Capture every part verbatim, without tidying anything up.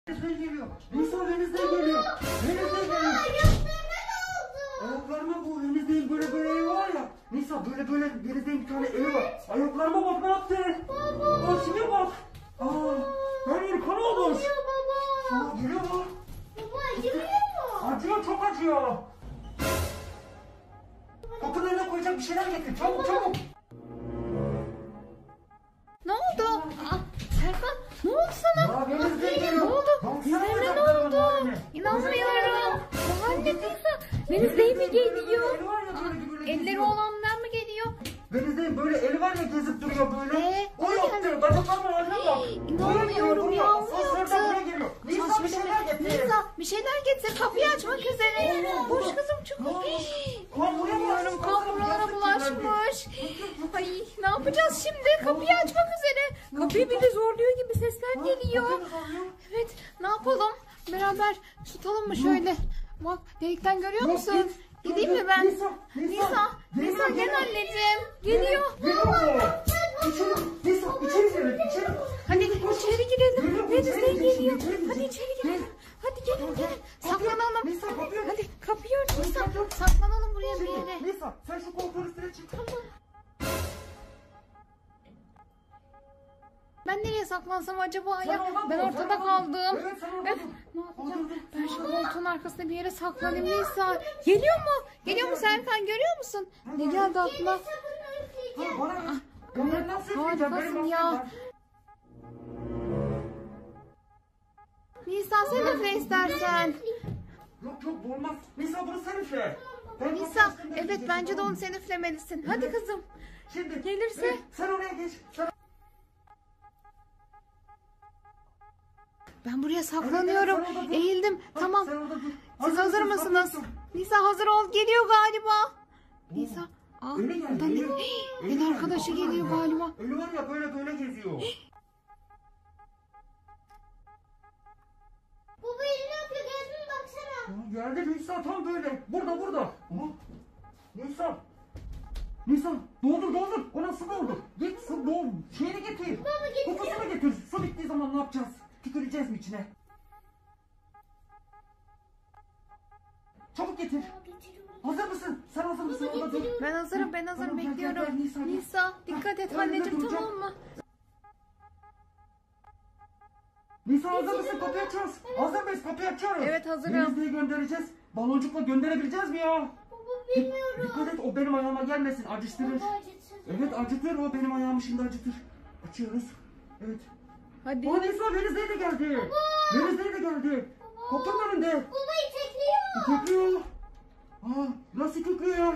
Venizde geliyor. Nisa Venizde geliyor. Venizde geliyor. Ayaklarıma bu Venizde'nin böyle böyle evi var ya. Nisa böyle böyle Venizde'nin bir tane evi var. Ayaklarıma bak ne yaptı? Baba. Aa şuraya bak. Aa her yeri kan olmuş. Baba. Aa geliyor mu? Baba acımıyor mu? Acıyor çok acıyor. Kapının önüne koyacak bir şeyler getir. Çabuk çabuk. Ne oldu? Aa, Serkan ne oldu sana? Ya Venizde Ne geliyor. oldu? Dizlerine ne oldu? İnanmıyorum. Anne Nisa. Venizde mi geliyor? Elleri olanlar mı geliyor? Venizde'nin böyle eli var ya gezip duruyor böyle. Ee, o yaptı. Bacaklarımın haline bak. İnanmıyorum ya. O Asansörde buraya yaptı. geliyor. Nisa bir şeyler getir. Nisa bir şeyler getir. Kapıyı açmak üzere. Koş kızım çık. Kan buraya İnanmıyorum. Kan buralara bulaşmış. Ay ne yapacağız şimdi? Kapıyı açmak üzere. Kapıyı bir de zorluyor gibi sesler geliyor. Evet ne yapalım? Beraber tutalım mı şöyle? Bak delikten görüyor musun? Gideyim mi ben? Nisa, Nisa, Nisa gel anneciğim. Geliyor. Geliyor. İçeri, Nisa içeri girelim. İçeri. Hadi içeri girelim. Venizde geliyor. içeri, Hadi içeri girelim. Hadi gelin gelin. Saklanalım. Nisa kapıyı aç. Hadi kapıyı ört Nisa. Saklanalım buraya bir yere. Nisa sen şu koltuğun üstüne çık. Tamam. Ben nereye saklansam acaba Sen ya? oradan Ben dur, ortada sen oradan dur. kaldım. Evet, sen oradan Evet, dur. ne yapacağım? Oradan dur. Ben şu koltuğun arkasında bir yere saklanayım Nisa. Geliyor mu? Geliyor mu Serkan görüyor musun? Ne geldi aklına? Ha, bana ver. Ya ben nasıl yapacağım? Benim Harikasın aklım ya. var. Nisa sen üfle istersen. Yok yok bu olmaz. Nisa bunu sen üfle. Ben Nisa kapının üstünde evet gideceğim, bence de tamam onu mı? sen üflemelisin. Hadi Evet. kızım. Şimdi Gelirse? evet, sen oraya geç. Sen... Ben buraya saklanıyorum. Evet, sen orada dur. Eğildim. Ha, Tamam. sen orada dur. Siz hazır mısın? mısınız? Saklan. Nisa hazır ol. Geliyor galiba. Nisa. Aa, Ölü geldi. buradan Ölü. ne? Ölü El geldi, arkadaşı kapının geliyor önüne. galiba. Ölü var ya böyle böyle geziyor. Baba elini öpüyor. Gelsin baksana. Ya geldi Nisa tam böyle. Burada burada. Aha. Nisa. Nisa doldur doldur. Ona su doldur. Git su doldur. Şeyini getir. Baba getir. Kutusunu getir. Su bittiği zaman ne yapacağız? Tüküreceğiz mi içine? Çabuk getir. Hazır mısın? Sen hazır mısın? Orada dur. Ben hazırım ben hazırım Tamam, gel, gel, bekliyorum. gel, Nisa, gel. Nisa dikkat et Önünde anneciğim duracağım. tamam mı? Nisa hazır mısın? Kapıyı açıyoruz. Hazır mıyız? Kapıyı açıyoruz. Evet, hazırım. Denizli'ye göndereceğiz. Baloncukla gönderebileceğiz mi ya? Baba bilmiyorum. Dikkat et o benim ayağıma gelmesin. Acıtırır. Baba acıtsın. Evet acıtır o benim ayağımı şimdi acıtır. Açıyoruz. Evet. Hadi. Aa Nisa Venizli'ye de geldi. Venizli'ye de geldi. Kapının önünde. Baba itekliyor. Titriyor. Aa nasıl titriyor ya?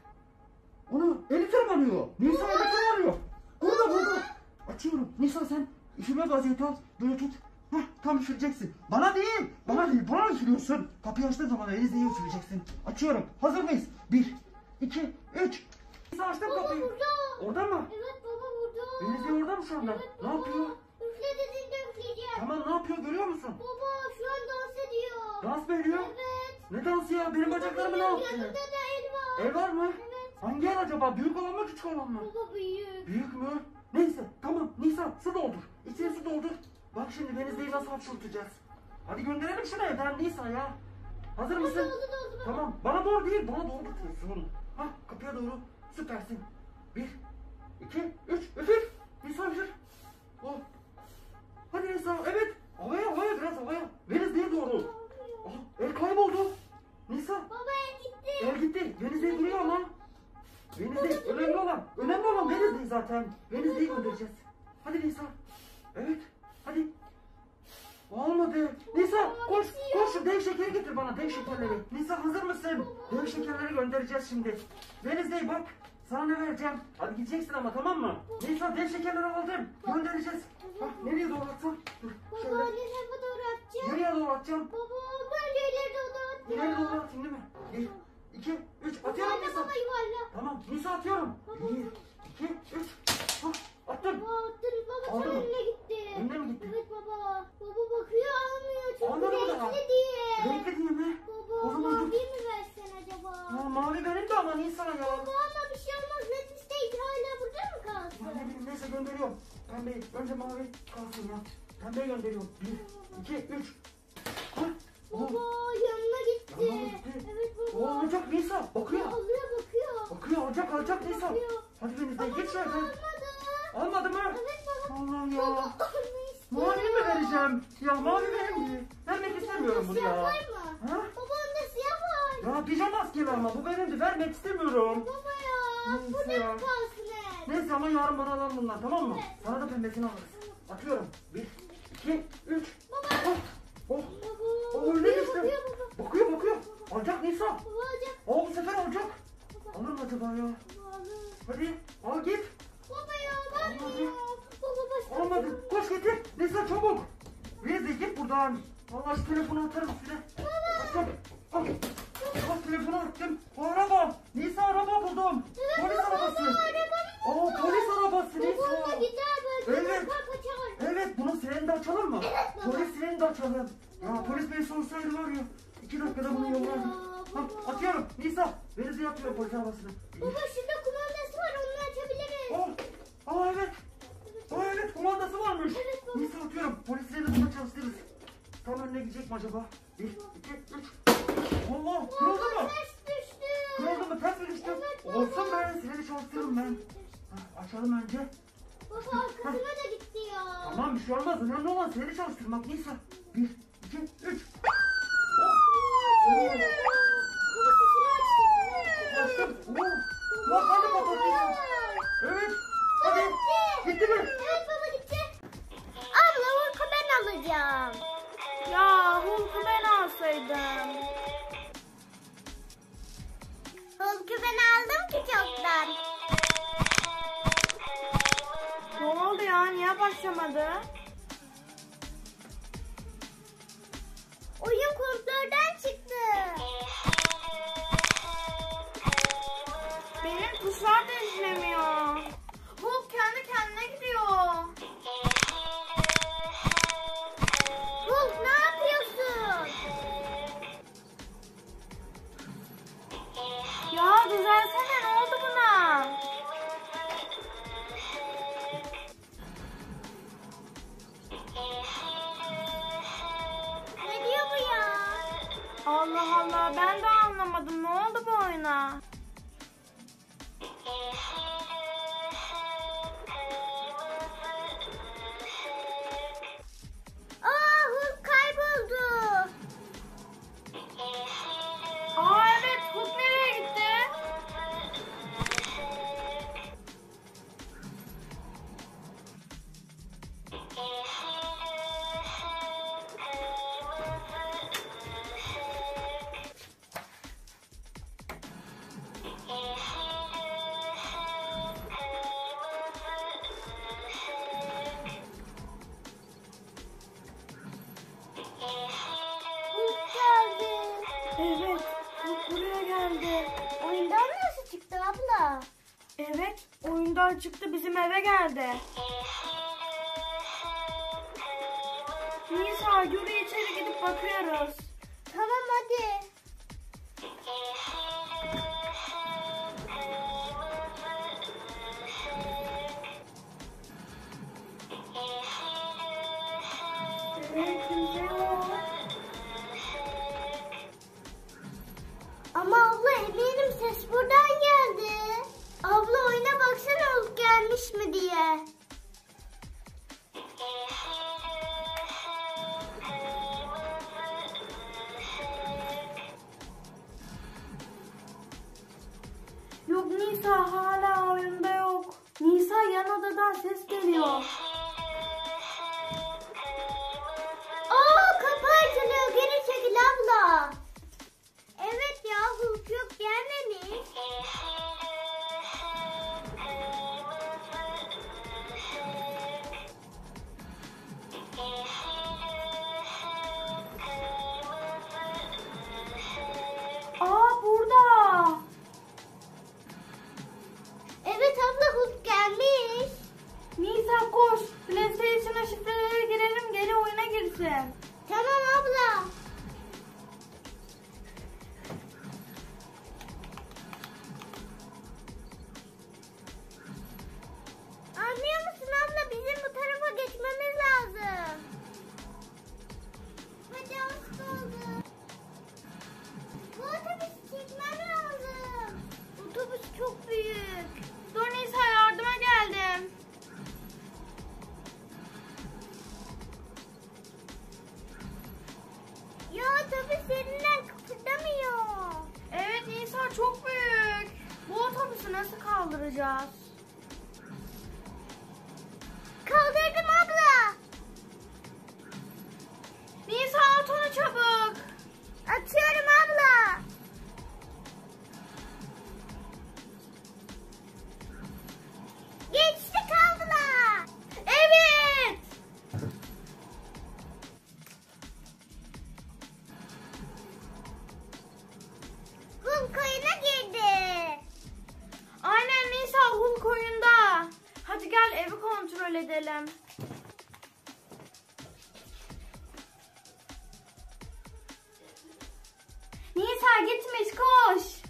Onu eli tırmanıyor. Nisa eli tırmanıyor. Burada burada. Açıyorum. Nisa sen üfürme vaziyeti al. Böyle tut. Hah tam üfüreceksin. Bana değil. Bana değil. Bana üfürüyorsun. Kapıyı açtığın zaman Venizli'ye üfüreceksin. Açıyorum. Hazır mıyız? Bir, iki, üç. Nisa açtım Baba kapıyı. burada. Orada mı? Evet baba burada. Venizli orada mı şu anda? Evet, Ne baba. yapıyor? Üfle dediğinde üfleyeceğim. Tamam ne yapıyor görüyor musun? Baba şu an dans ediyor. Dans mı ediyor? Evet. Ne dansı ya? Benim bacaklarımı ne Yanında yaptı? da el var. El var mı? Evet. Hangi el acaba? Büyük olan mı küçük olan mı? Baba büyük. Büyük mü? Neyse tamam Nisa su doldur. İçine su doldur. Bak şimdi Venizli'yi nasıl hapşurtacağız. Hadi gönderelim şunu evden Nisa ya. Hazır mısın? Oldu oldu baba. Tamam bana doğru değil bana doğru tutuyorsun. Hah kapıya doğru süpersin. Bir, iki, üç üfür. Nisa üfür. Oh. Hadi Nisa evet. Havaya havaya biraz havaya. Venizli'ye doğru. Ah, el kayboldu. Nisa Baba el gitti. el gitti. Venizli duruyor ama. Venizli önemli olan. Önemli olan Venizli zaten. Venizli'yi göndereceğiz. Hadi Nisa. Evet. Hadi. Olmadı. Nisa koş koş şu dev şekeri getir bana dev şekerleri. Nisa hazır mısın? Dev şekerleri göndereceğiz şimdi. Venizli bak. Sana ne vereceğim? Hadi gideceksin ama tamam mı? Nisa dev şekerleri aldım. Göndereceğiz. Bak nereye doğru atsam? Dur Baba şöyle. ne tarafa doğru atacağım? Nereye doğru atacağım? Baba böyle ileri doğru atacağım. İleri doğru atayım değil mi? Bir, iki, üç. Atıyorum Yuvarla Nisa. baba yuvarla. Tamam Nisa atıyorum. Bir, iki, üç. Hah, attım. Baba attın baba Aldı tam mı? önüne gitti. Önüne mi gitti? Evet baba. Baba bakıyor almıyor çünkü Almadı mı daha? renkli diye. Renkli değil mi? Baba O zaman mavi dur. mi versen acaba? Ya, mavi benim de ama Nisa ya. Baba ama bir şey olmaz. Red Mistake hala burada mı kalsın? Ya ne bileyim neyse gönderiyorum. Pembeyi. Önce mavi kalsın ya. Pembeyi gönderiyorum. Bir, iki, üç. Hah, Baba oh, yanına gitti. yanına gitti. Evet O baba. alacak Nisa. Bakıyor. Alıyor bakıyor. Bakıyor alacak alacak Nisa. Bakıyor. Hadi Venizde geç şöyle. Almadı. Almadı mı? Evet baba. Allah ya. Baba almayı Mavi mi vereceğim? Ya mavi vereyim. Vermek istemiyorum bunu Siyah ya. var mı? Ha? Baba onda siyah var. Ya pijama askeri ama bu benim de vermek istemiyorum. Baba ya. Neyse Bu ne ya. kalsın hep? Neyse ama yarın bana alalım bunlar tamam mı? Evet. Sana da pembesini alırız. Atıyorum. Bir, iki, üç. Baba. Oh, oh. Baba. O öyle Bakıyor, işte. bakıyor baba. Bakıyor bakıyor. Alacak Nisa. Baba alacak. Aa bu sefer alacak. Baba. Alır mı acaba ya? Baba alır. Hadi al git. Baba ya vermiyor. Baba başka. Almadı. Koş getir. Nisa çabuk. Venizde git buradan. Allah şu telefonu atarım üstüne. Attım. Al. Al telefonu attım. O araba. Nisa araba buldum. Polis arabası. Aa polis arabası Baba Nisa. ona gider böyle. Evet. Baba kaçar. Evet bunun sirenini de açalım mı? Evet, baba. Polis sirenini de açalım. Ya polis bey sorsaydı var ya. İki dakikada bunu yollardı. Ha, atıyorum. Nisa. Venizde atıyorum polis arabasını. Baba şurada kumandası var onu açabiliriz. Oh. Aa evet. Aa evet kumandası varmış. Evet, baba. Nisa atıyorum. Polis sirenini burada çalıştırırız. Tam önüne gidecek mi acaba? Bir, iki, üç. Allah kırıldı mı? Baba ters düştü. Kırıldı mı? Ters mi düştü? Evet, baba. Olsun be. Sireni çalıştırırım ben. Ha, açalım önce. Baba arkasına da gitti ya. Tamam bir şey olmaz. Önemli olan seni çalıştırmak Nisa. Bir, iki, üç. Baba sesini açtı. Açtım. Oo. Bak hadi patlatıyorsun. Evet. Hadi. Gitti mi? Evet baba gitti. Abla Hulk'u ben alacağım. Ya Hulk'u ben alsaydım. Hulk'u ben aldım ki çoktan. Ne oldu ya? Niye başlamadı? Oyun kontrolden çıktı. Benim tuşlar da işlemiyor. Hulk kendi kendine gidiyor. Hulk ne yapıyorsun? Ya düzelsene, ne oldu buna? Ne diyor bu ya? Allah Allah, ben de anlamadım. Ne oldu bu oyuna? Aa Hulk kayboldu. Aa evet, Hulk nereye gitti? Hulk geldi. Evet, Hulk buraya geldi. Oyundan nasıl çıktı abla? Evet, oyundan çıktı, bizim eve geldi. Nisa, yürü içeri gidip bakıyoruz. Tamam hadi. Evet, kimse yok. Ama abla eminim ses buradan geldi. Abla oyuna baksana Hulk gelmiş mi diye. Yok Nisa, hala oyunda yok. Nisa, yan odadan ses geliyor. Aa kapı açılıyor, geri çekil abla. Evet ya Hulk yok gelmemiş. Aa, burada. Evet abla Hulk gelmiş. Nisa koş, otobüs yerinden kıpırdamıyor. Evet Nisa, çok büyük. Bu otobüsü nasıl kaldıracağız? Kaldırdım abla. Nisa, at onu çabuk. Atıyorum abla. Geçti kaldılar. Evet. Hulk oyuna girdi. Aynen Nisa, Hulk oyunda. Hadi gel evi kontrol edelim. Nisa gitmiş, koş.